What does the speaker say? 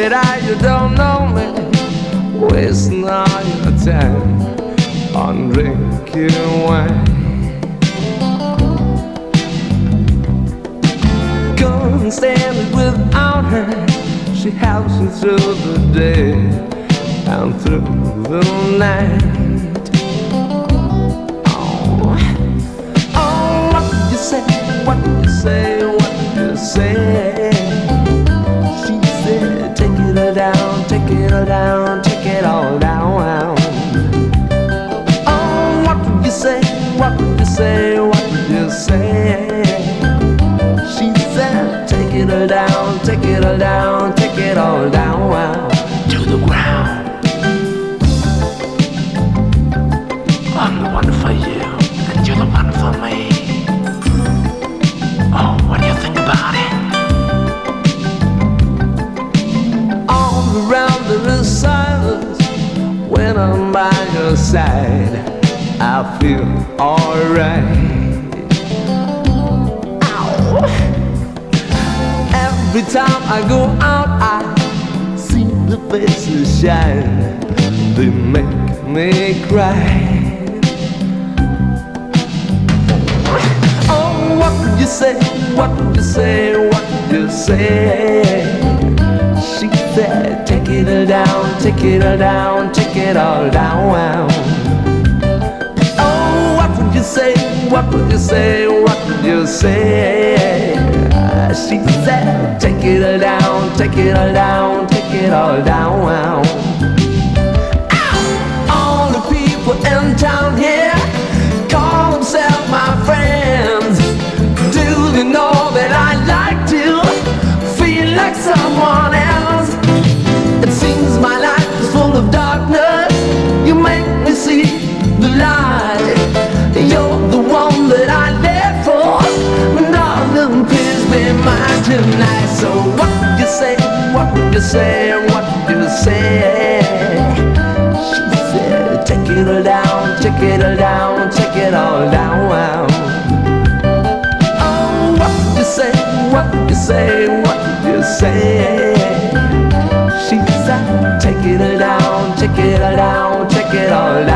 it out, you don't know me, wasting all your time on drinking wine. Couldn't stand it without her. She helps me through the day and through the night. Oh, oh, what did you say? What did you say? What did you say? She said, take it all down, take it all down, take it all down. Oh, what did you say? What did you say? What did you say? She said, take it all down, take it all down, take it all down to the ground. I'm the one for you, and you're the one for me. Oh, what do you think about it? All around there is silence. When I'm by your side, I feel alright. Every time I go out, I see the faces shine. They make me cry. Oh, what did you say? What did you say? What did you say? She said, take it all down, take it all down, take it all down. Oh, what would you say? What would you say? What would you say? She said, take it all down, take it all down, take it all down. All the people in town here call themselves my friends. Do they know that I like to feel like someone else? It seems my life is full of darkness. You make me see the light. You're the one that I live for. Darling, please be mine tonight. So what would you say? What would you say? What would you say? She said, take it all down, take it all down, take it all down. Oh, what would you say? What would you say? What would you say? She said, take it all down, take it all down, take it all down.